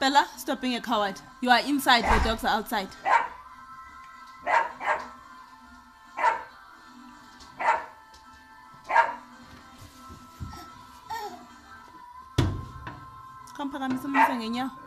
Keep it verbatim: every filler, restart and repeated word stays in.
Bella, stop being a coward. You are inside, the dogs are outside. Come, phakamisa umuse ngenyawo.